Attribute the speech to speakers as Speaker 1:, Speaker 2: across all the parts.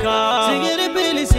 Speaker 1: Africa. ZIKIRIPLUS.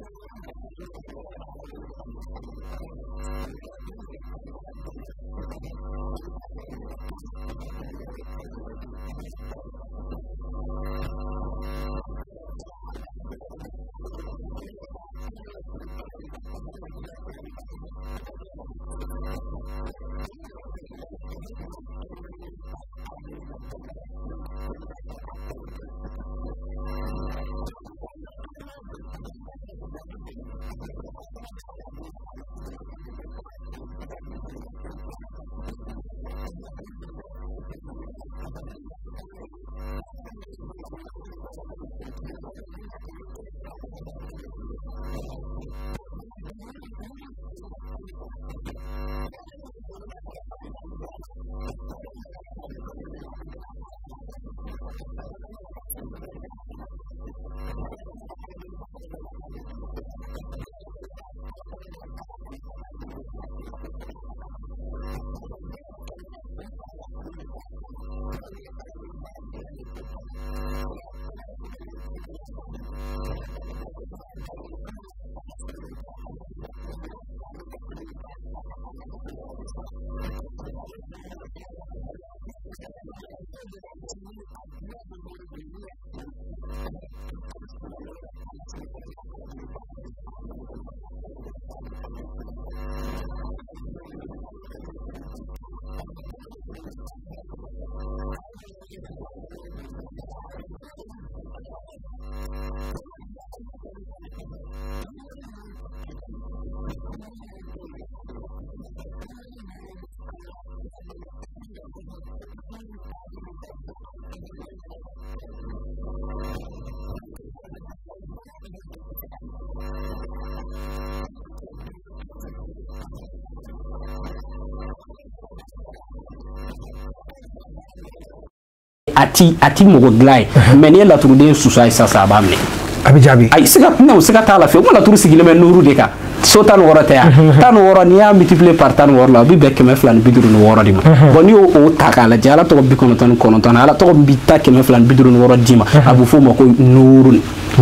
Speaker 1: ati mo glay meni la turu de susa isa sabamne abijabi ay siga no siga tala fe mo la turu sigile men nuru de ka so tan worata ya tan woro ni ya multiplier par tan woro la bi bekke me flan biduru no woro dima boni o takala jala to bi kono ton ala to bi takke me flan biduru no woro dima abu fo mo ko nuru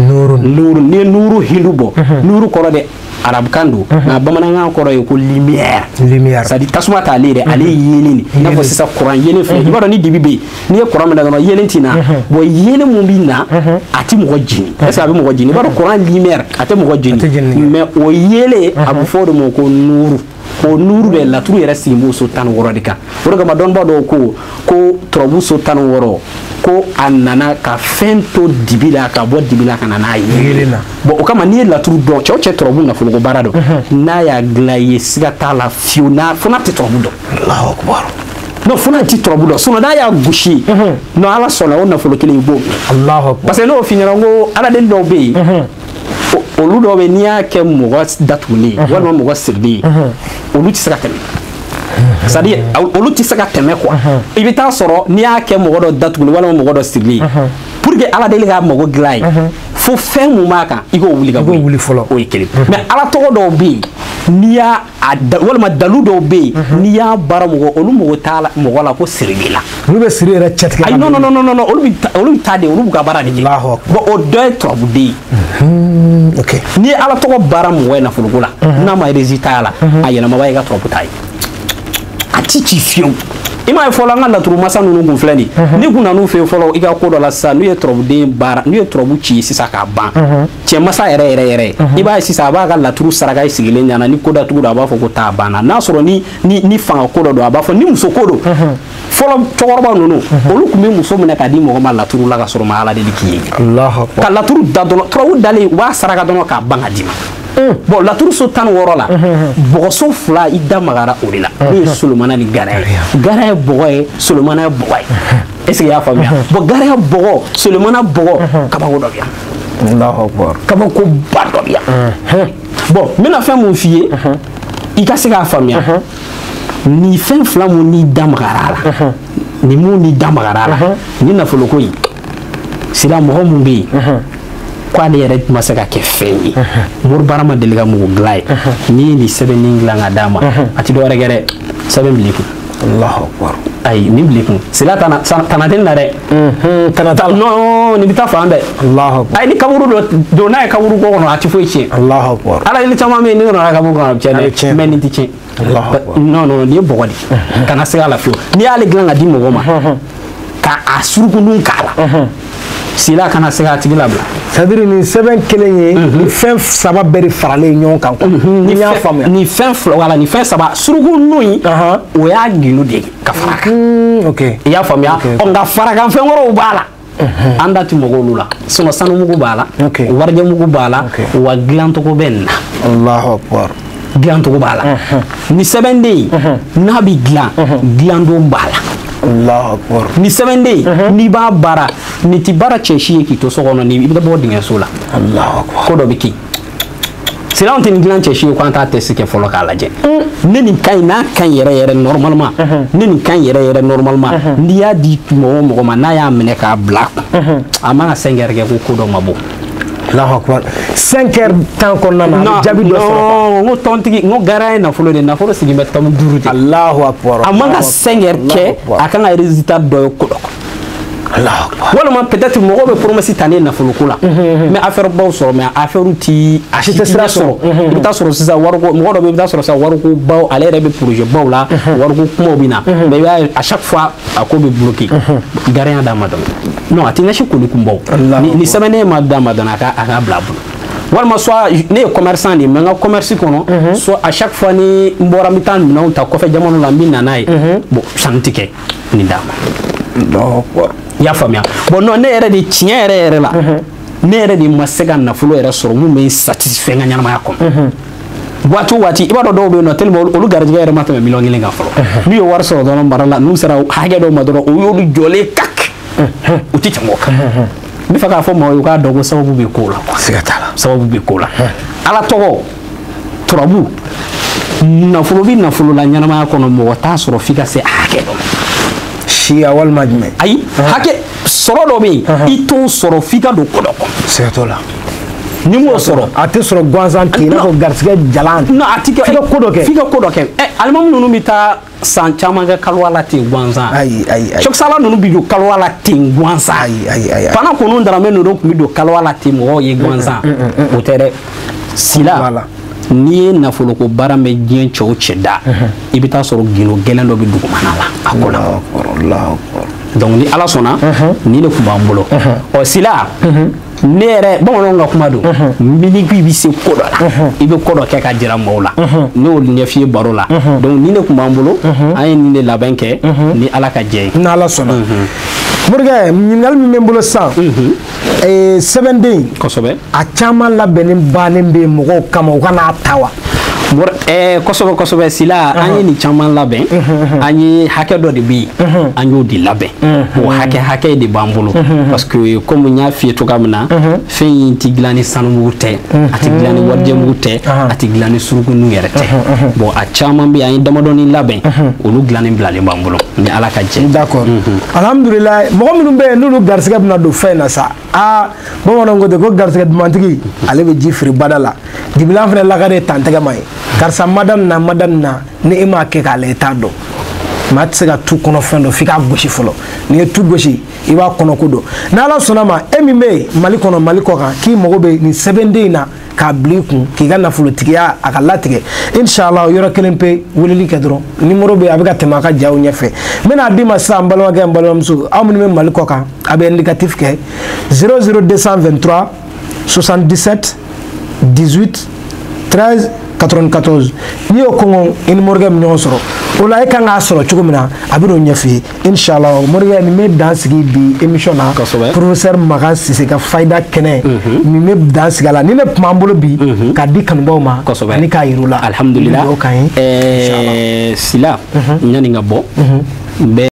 Speaker 1: ni nuru hindubo nuru koro de arab kandu na bamananga koro ko lumière ça dit tasuma ta lire ali yelini na fo sisa courant yele fe ibado ni dibibe ni courant me no yele tina bo yele mo bina ati mo jini est-ce abi mo jini ibado courant lumière ati mo jini mais o yele abu fo do mo ko nuru be la turu yere simbo so tan woro dika woro ga madon bado ko trobu so tan woro ko anana ka fento dibila ka bo dibila kana na yelena bo o kama ni la turu do che trobu na fulo barado na ya glaye siga tala fiona fona te trobu do Allahu akbar no fona ti trobu do sono da ya gushi no ala sona wona fulo kele bo Allahu akbar parce que no finira ngo ala den do be olu do be niya ke mo datuni wala mo sirdi olu ti saka teme c'est-à-dire olu ti saka teme quoi ibita soro niya ke mo do datuni wala mo do sirdi pour que ala deli ga mo glay fo fen mu maka igo wuli ga wuli folo o ikeli mais ala to do be niya wala ma dalu do be niya bara mo olu mo tala mo wala ko sirdi la lu be sirdi ra chatka ay non olu tade olu ga bara ni bo o do trobu de okay ni ala to bara mo wena fulugula na ma résultat la ayena ma bayga trobu tay ati ti fion ima fola nga la turu masa nunu gun flani ni kuna nu fe folo iga ko do la sa nu ye trobu de bara nu ye trobu ci sisa ka ban ci masa ere iba sisa ba ga la turu saraga sigile nyana ni ko da turu aba fo ko ta bana na soro ni fanga ko do aba fo ni muso ko do folo chorba nunu olu kuma muso mena ka di mo ma la turu la ga soro ma ala de ki Allah ka la turu da do trobu dale wa saraga do ka banga dima bon la tour so tan woro la boso fla ida magara orila ni sulumana ni gara boy sulumana boy est-ce qu'il y a famille bon gara bogo sulumana bogo kaba ko dobia Allahu akbar kaba ko ba dobia bon mina fa mon fille i ka se ka famille ni fen fla mo ni damagara la ni mo ni damagara la ni na folo ko yi sira mo mo be kwa de yere masaka ke fenyi mur barama deliga mu glay ni 7 ningla nga dama ati do regere 7 liku Allahu akbar ay ni bliku sila tanatin na re tanatal no ni bita fa ande Allah ay ni kaburu do na kaburu ko no ati foiche Allah akbar ala ni chama me ni no kaburu ko chene men ni tiche Allah no ni bogodi kana sila la fio ni ale glanga di mo goma ka asuruku nun kala sila kana sila tigila bla
Speaker 2: c'est-à-dire ni seben kelenye ni fin saba beri farale nyon kan ko ni ya fam
Speaker 1: ni fin wala ni fin saba suruku nun o ya ginu de ka faraka
Speaker 2: okay
Speaker 1: ya fam ya on ga faraka fen woro bala anda ti mogolu la sono sanu mugu bala warje mugu bala wa glanto ko benna
Speaker 2: Allahu akbar
Speaker 1: glanto ko bala ni seben de na bi glando bala
Speaker 2: Allah akbar
Speaker 1: ni semende ni ba bara ni ti bara cheshi ki to so gono ni ibda bo dinga sola
Speaker 2: Allah akbar
Speaker 1: ko do biki sila on tin glan cheshi ko anta test ke folo kala je ne ni kay na kan yere normalement ne ni kan yere normalement ndi ya di mo ma na ya mene ka black ama senger ke ko do mabo
Speaker 2: Allah akbar 5 heures temps qu'on a jabi do
Speaker 1: so ngo tontigi ngo garay na fulo de na fulo sigi metam duruti
Speaker 2: Allahu akbar
Speaker 1: amanga 5 heures ke akanga résultat do ko do
Speaker 2: Allah akbar
Speaker 1: wala ma peut-être mo be promesse tane na fulo kula mais affaire bo so mais affaire ti achite sira so bita so sa wargo mo do bita so sa wargo baw ale rebe projet baw la wargo mo bina mais à chaque fois akobe bloqué garay da madam non atina shi ko likumbo ni semene madam aka blabul walma soit ne commerçant ni menga commerce kono soit à chaque fois ni mbora mitan non ta ko fe jamono la mbina nay bon santike ni dama
Speaker 2: non
Speaker 1: ya famia bon non ne era di tiere la ne era di masega na fulo era soro mu me satisfait nga nyama yakom wati ibado do be no telmo olu garje era mata million ngelenga fulo mi yo war soro do no barala nu sera hage do madoro o yo jole kak uti chamoka mi faka fo mo yuka dogo sababu be kola sababu be kola ala togo turabu na fulo la nyana ma kono mo wata soro fika se hake do
Speaker 2: shi awal majme
Speaker 1: ay hake soro do be ito soro fika do kodo
Speaker 2: c'est to la
Speaker 1: ni mo soro
Speaker 2: ate soro gwanzan ki na ko garsige jalan
Speaker 1: no atike fika kodo ke almam nunu mita san chamanga kalwala ti gwanzan
Speaker 2: ay
Speaker 1: chok sala nunu bido kalwala ti gwanzan ay pana ko nunu ndara menu do bido kalwala ti mo ye gwanzan o tere sila ni na folo ko barame dien cho cheda ibita soro gino gelendo bi dugu manala akola
Speaker 2: Allah
Speaker 1: donc ni ala sona ni le kubambulo o sila nere bon nga kuma do mini bi se kodo la ibe kodo ke ka dira mawla no ne fi baro la donc ni ne kubambulo ay ni ne labanke ni ala ka je
Speaker 2: na ala sona murga ñingal mi membulo sa 7 day
Speaker 1: kosobe
Speaker 2: a chama la benin banen be mo kama kana tawa
Speaker 1: kosobe sila anyi ni chaman laben anyi hake do de bi anyo di laben o hake de bambulo parce que comme nya fi to kamna fe yinti glani sanumute ati glani warje mute ati glani surugu ngerete bon a chaman bi anyi dama doni laben o lu glani blale bambulo ni ala ka je
Speaker 2: d'accord alhamdulillah mo minum be nulu garsiga na do fe na sa bon on ngo de ko garsiga mantigi ale be jifri badala dibilan fene la gare tantega mai karsa madam na ni ima ke ka le tado matsega tu kono fendo fika goshi folo ni tu goshi iba kono kudo na la sonama emime maliko ka ki mogobe ni 7 day na ka bliku ki ga na fulo tikiya akala tike inshallah yoro kelempe wulili kedro numéro be abika temaka jaw nyefe mena dima sa mbalo ga mbalo msu amni me maliko ka abe indicatif ke 00223 77 18 13 94 ni o kongo in morgam nyosoro ola e kanga soro chugumina abiro nyafi inshallah morgam ni me dansigi bi émission na professeur Makan Cissé ka faida kene ni me dansgala ni ne pambulo bi ka di kan bawma ni ka yirula
Speaker 1: alhamdulillah sila nyani ngabo